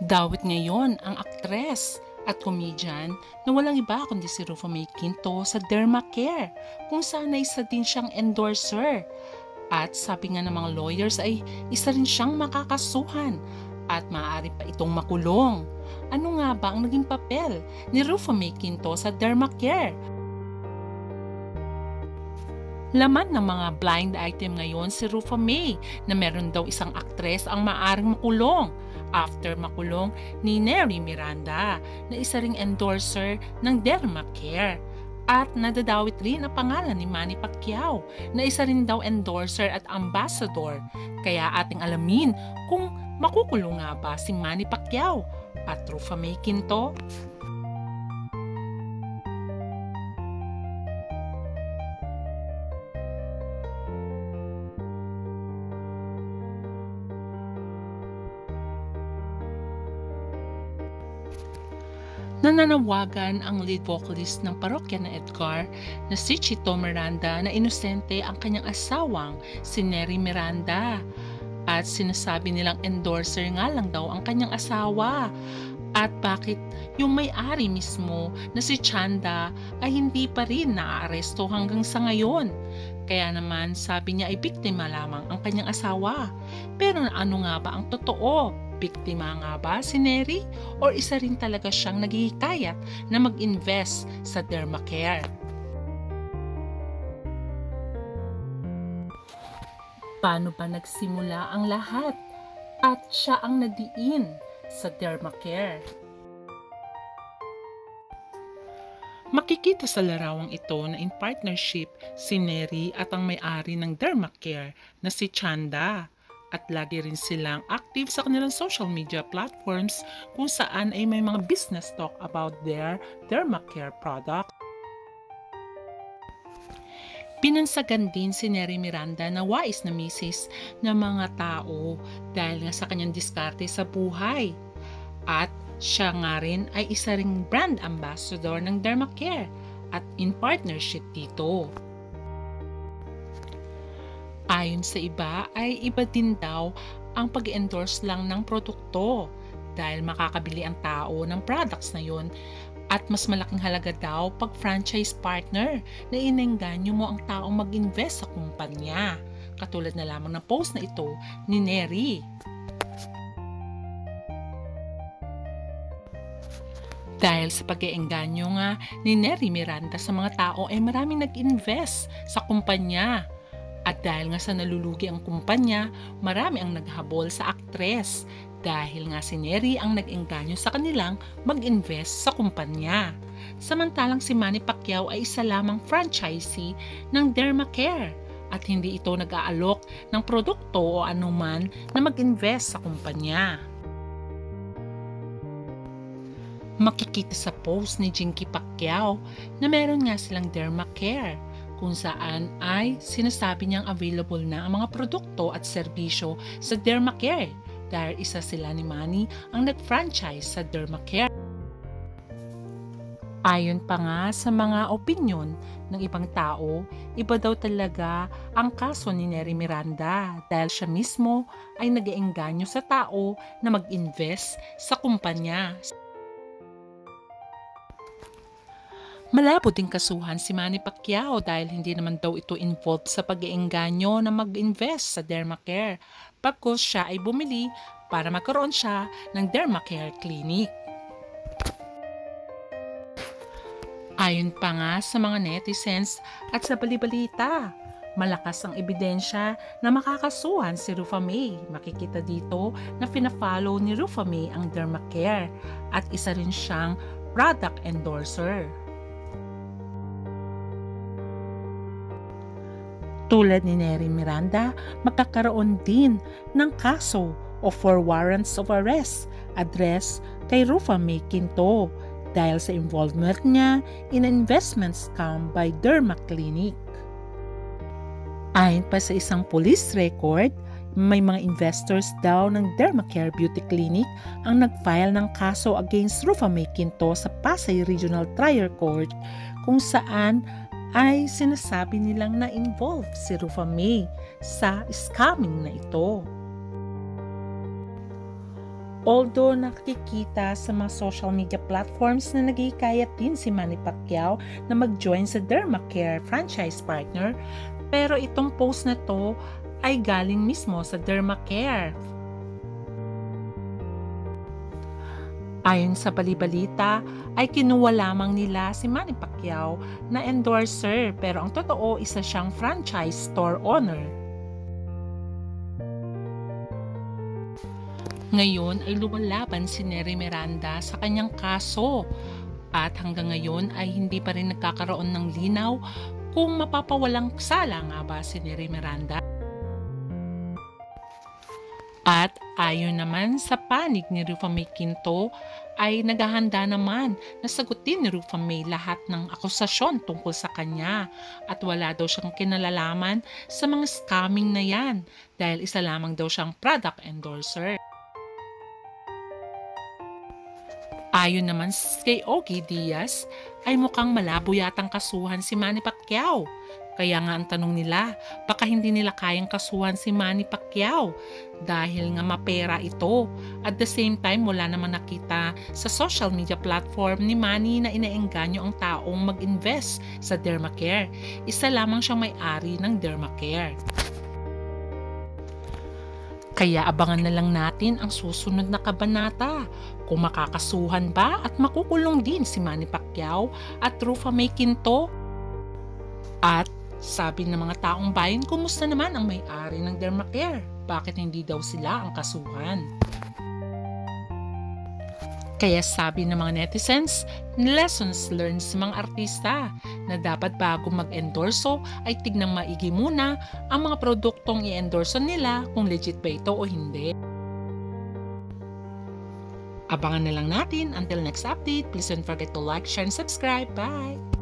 Dawit ngayon ang aktres at komedyan na walang iba kundi si Rufo May Quinto sa Dermacare, kung saan ay isa din siyang endorser. At sabi nga ng mga lawyers ay isa rin siyang makakasuhan at maaari pa itong makulong. Ano nga ba ang naging papel ni Rufo May Quinto sa Dermacare? Laman ng mga blind item ngayon si Rufo May na meron daw isang aktres ang maaring makulong after makulong ni Neri Miranda na isa ring endorser ng Dermacare. At nadadawit rin ang pangalan ni Manny Pacquiao na isa rin daw endorser at ambassador. Kaya ating alamin kung makukulong nga ba si Manny Pacquiao at Rufo May Quinto. Nananawagan ang lead vocalist ng parokya na Edgar na si Chito Miranda na inosente ang kanyang asawang si Neri Miranda. At sinasabi nilang endorser nga lang daw ang kanyang asawa. At bakit yung may-ari mismo na si Chanda ay hindi pa rin naaaresto hanggang sa ngayon. Kaya naman sabi niya ay biktima lamang ang kanyang asawa. Pero ano nga ba ang totoo? Biktima nga ba si Neri o isa rin talaga siyang naghihikayat na mag-invest sa Dermacare? Paano ba nagsimula ang lahat at siya ang nadiin sa Dermacare? Makikita sa larawang ito na in partnership si Neri at ang may-ari ng Dermacare na si Chanda. At lagi rin silang active sa kanilang social media platforms kung saan ay may mga business talk about their Dermacare product. Pinansagan din si Neri Miranda na wais na misis ng mga tao dahil nga sa kanyang diskarte sa buhay. At siya nga rin ay isa ring brand ambassador ng Dermacare at in partnership dito. Ayon sa iba ay iba din daw ang pag-endorse lang ng produkto dahil makakabili ang tao ng products na yon at mas malaking halaga daw pag franchise partner na inengganyo mo ang taong mag-invest sa kumpanya. Katulad na lamang ng post na ito ni Neri. Dahil sa pag-iengganyo nga ni Neri Miranda sa mga tao ay maraming nag-invest sa kumpanya. At dahil nga sa nalulugi ang kumpanya, marami ang naghabol sa aktres dahil nga si Neri ang nag-engganyo sa kanilang mag-invest sa kumpanya. Samantalang si Manny Pacquiao ay isa lamang franchisee ng Dermacare at hindi ito nag-aalok ng produkto o anuman na mag-invest sa kumpanya. Makikita sa post ni Jinky Pacquiao na meron nga silang Dermacare kung saan ay sinasabi niyang available na ang mga produkto at serbisyo sa Dermacare dahil isa sila ni Manny ang nag-franchise sa Dermacare. Ayon pa nga sa mga opinyon ng ibang tao, iba daw talaga ang kaso ni Neri Miranda dahil siya mismo ay nag-iengganyo sa tao na mag-invest sa kumpanya. Malabo ding kasuhan si Manny Pacquiao dahil hindi naman daw ito involved sa pag-iengganyo na mag-invest sa Dermacare pagkos siya ay bumili para magkaroon siya ng Dermacare Clinic. Ayon pa nga sa mga netizens at sa balibalita, malakas ang ebidensya na makakasuhan si Rufo May. Makikita dito na pina-follow ni Rufo May ang Dermacare at isa rin siyang product endorser. Tulad ni Neri Miranda, magkakaroon din ng kaso o for warrants of arrest address kay Rufo May Quinto dahil sa involvement niya in investment scam by Derma Clinic. Ayon pa sa isang police record, may mga investors daw ng Dermacare Beauty Clinic ang nag-file ng kaso against Rufo May Quinto sa Pasay Regional Trial Court kung saan ay sinasabi nilang na-involve si Rufo May sa scamming na ito. Although nakikita sa mga social media platforms na nagihikayat din si Manny Pacquiao na mag-join sa Dermacare franchise partner, pero itong post na to ay galing mismo sa Dermacare. Ayon sa balibalita, ay kinuha lamang nila si Manny Pacquiao na endorser, pero ang totoo isa siyang franchise store owner. Ngayon ay lumalaban si Nery Miranda sa kanyang kaso at hanggang ngayon ay hindi pa rin nagkakaroon ng linaw kung mapapawalang sala nga ba si Nery Miranda. At ayon naman sa panig ni Rufa May Quinto ay naghahanda naman na sagutin ni Rufa May lahat ng akusasyon tungkol sa kanya at wala daw siyang kinalalaman sa mga scamming na yan dahil isa lamang daw siyang product endorser. Ayon naman kay Ogie Diaz ay mukhang malabo yatang kasuhan si Manny Pacquiao. Kaya nga ang tanong nila, baka hindi nila kayang kasuhan si Manny Pacquiao dahil nga mapera ito. At the same time, wala naman nakita sa social media platform ni Manny na inaengganyo ang taong mag-invest sa Dermacare. Isa lamang siyang may-ari ng Dermacare. Kaya abangan na lang natin ang susunod na kabanata. Kung makakasuhan ba at makukulong din si Manny Pacquiao at Rufa May Quinto? At sabi ng mga taong bayan, kumusta naman ang may-ari ng Dermacare? Bakit hindi daw sila ang kasuhan? Kaya sabi ng mga netizens, lessons learned sa mga artista na dapat bago mag-endorso ay tignang maigi muna ang mga produktong i-endorso nila kung legit ba ito o hindi. Abangan na lang natin. Until next update, please don't forget to like, share, and subscribe. Bye!